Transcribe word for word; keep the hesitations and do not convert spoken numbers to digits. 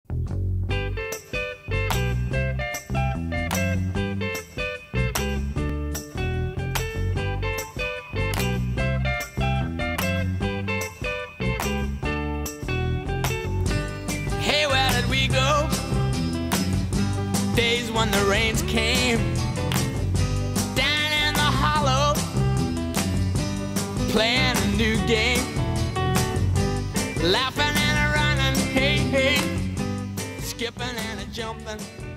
Hey, where did we go? Days when the rains came down in the hollow, playing a new game, laughing and a running, hey, hey, skipping and a jumping.